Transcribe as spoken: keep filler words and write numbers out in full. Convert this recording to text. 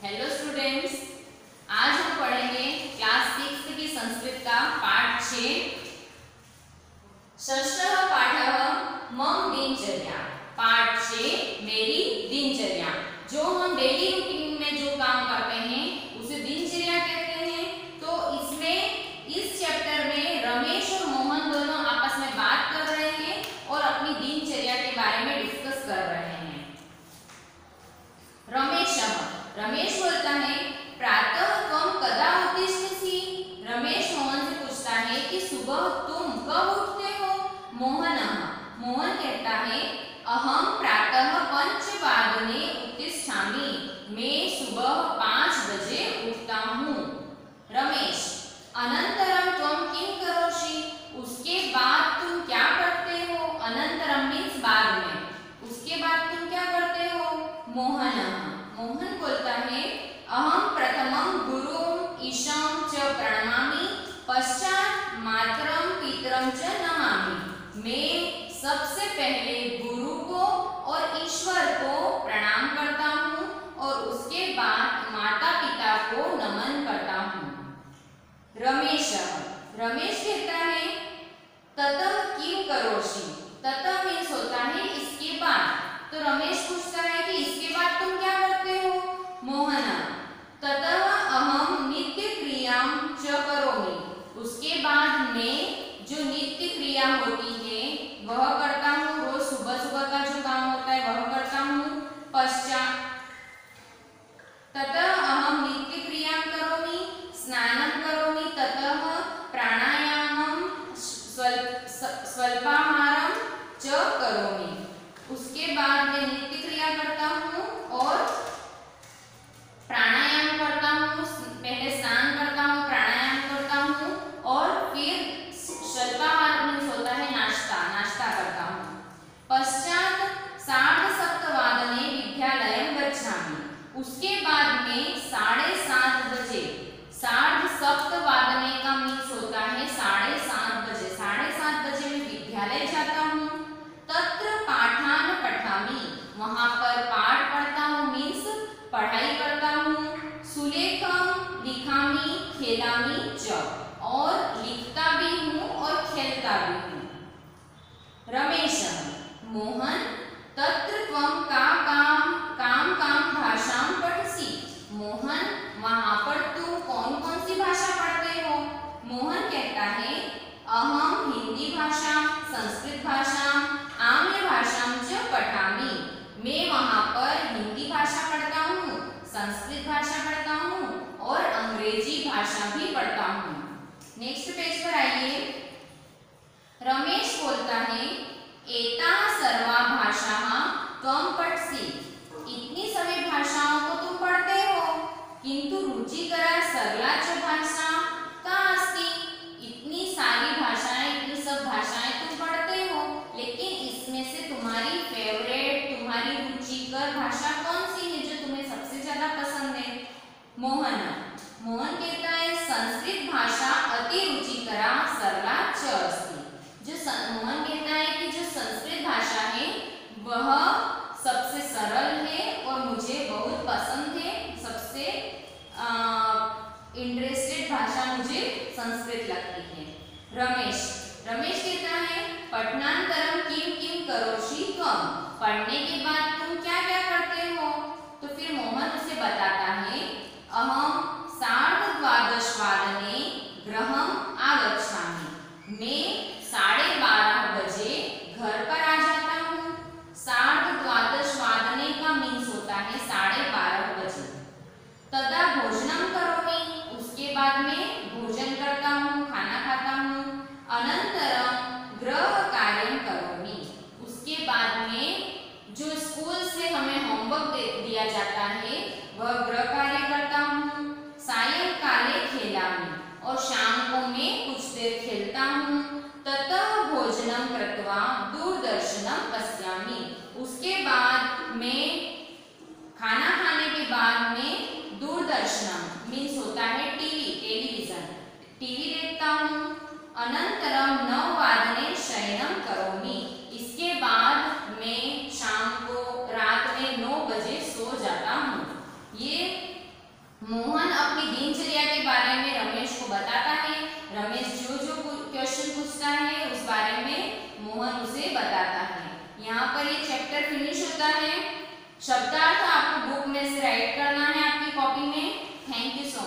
Hello students, आज हम पढ़ेंगे क्लास सिक्स की संस्कृत का पाठ छः। षष्ठः पाठः मम दिनचर्या। पाठ छः मेरी दिनचर्या। जो हम डेली रूटीन में जो काम करते हैं उसे दिनचर्या कहते हैं। तो इसमें इस चैप्टर में रमेश और मोहन दोनों आपस में बात कर रहे हैं और अपनी दिनचर्या के बारे में डिस्कस कर रहे हैं। रमेश रमेश बोलता है प्रातः त्वं कदा उत्तिष्ठसि। रमेश मोहन से पूछता है कि सुबह तुम कब उठते हो। मोहन मोहन कहता है अहम प्रातः पंचवादने उत्तिष्ठामि। मैं सुबह पाँच बजे उठता हूँ। रमेश अनंतरम त्वं किं करोषि। उसके बाद तुम क्या करते हो। अनंतरम मीन्स बाद में। उसके बाद तुम क्या करते हो। मोहन मोहन बोलता है अहम प्रथमं गुरुं ईशं च प्रणमामि पश्चात मातरं पितरं च नमामि। मैं सबसे पहले गुरु को और ईश्वर को प्रणाम करता हूँ और उसके बाद माता पिता को नमन करता हूँ। रमेश रमेश कहता है ततः किं करोषि। ततः मीन्स होता है इसके बाद। तो रमेश पूछता है कि इसके बाद तुम क्या करते हो। मोहन ततः अहम नित्य क्रियां च करोमि। उसके बाद मैं जो नित्य क्रिया होती है वह करता हूँ। रोज सुबह सुबह का जो काम होता है वह करता हूँ। पश्चात ततः अहम नित्य क्रियां करोमि स्नानं करोमि ततः प्राणायामं स्वल्पाहारं च करोमि। उसके बाद मैं नित्य क्रिया करता हूँ और प्राणायाम करता हूँ। पहले स्नान करता हूँ, प्राणायाम करता हूँ और फिर स्वल्पाहार मीन्स होता है नाश्ता नाश्ता करता हूँ। पश्चात सार्धसप्तवादने विद्यालयं गच्छामि। उसके बाद में साढ़े सात बजे सार्धसप्तवादने का मीन्स होता है साढ़े सात बजे साढ़े सात बजे मैं विद्यालय जाता हूँ। तत्र पाठान पठामि। वहाँ पर पाठ पढ़ता हूँ मीन्स पढ़ाई करता हूँ। सुलेखम लिखामि खेलामि च। और लिखता भी हूँ और खेलता भी हूँ। रमेश मोहन तत्र त्वं का काम काम काम भाषां पठसि। मोहन वहाँ पर तुम कौन कौन सी भाषा पढ़ते हो। मोहन कहता है अहम हिंदी भाषा संस्कृत भाषा आम्र भाषां च पठामि। मैं वहाँ पर हिंदी भाषा पढ़ता हूँ, संस्कृत भाषा पढ़ता हूँ और अंग्रेजी भाषा भी पढ़ता हूँ। नेक्स्ट पेज पर आइए। रमेश बोलता है एताः सर्वा भाषाः त्वं पठसि। इतनी सभी भाषाओं को तुम पढ़ते हो किंतु रुचिकरा सरला च भाषा का अस्ति। इतनी सारी भाषाएं इतनी सब भाषाएं तुम पढ़ते हो लेकिन इसमें से तुम्हारी फेवरेट तुम्हारी रुचिकर भाषा कौन सी है जो तुम्हें सबसे ज्यादा पसंद है। मोहन मोहन कहता है संस्कृत भाषा अति रुचिकरा सरला च अस्ति। जो मोहन कहता है कि जो संस्कृत भाषा है वह सबसे सरल है और मुझे बहुत पसंद है। सबसे इंटरेस्टेड भाषा मुझे संस्कृत लगती है। रमेश रमेश कहता है पठनांतरम किं किं करोषि त्वं। पढ़ने के बाद तुम क्या क्या करते हो। तो फिर मोहन उसे बताता है अहम सार्धद्वादशवादने गृहम् आगच्छामि। मैं साढ़े बारह बजे घर पर आ जाता हूँ। सार्धद्वादशवादने का मीन्स होता है साढ़े बारह बजे। तदा भोजनं करोमि। उसके बाद में भोजन करता हूँ, खाना खाता हूँ। अनंतरम गृह कार्यं करोमि। उसके बाद में जो स्कूल से हमें होमवर्क दिया जाता है वह गृह कार्य करता हूँ। सायंकाले खेलामि। और शाम को मैं कुछ देर खेलता हूँ। ततः भोजनं कृत्वा दूरदर्शनं पश्यामि। उसके बाद मैं खाना खाने के बाद में दूरदर्शन मीन्स होता है टीवी टेलीविजन टीवी देखता हूँ। अनंतरम नववादने शयनं करोमि। इसके बाद मैं शाम को रात में नौ बजे सो जाता हूँ। ये मोहन अपनी दिनचर्या के बारे में रमेश को बताता है। रमेश जो जो क्वेश्चन पूछता है उस बारे में मोहन उसे बताता है। यहाँ पर ये चैप्टर फिनिश होता है। शब्दार्थ आपको बुक में से राइट करना है आपकी कॉपी में। Thank you so much.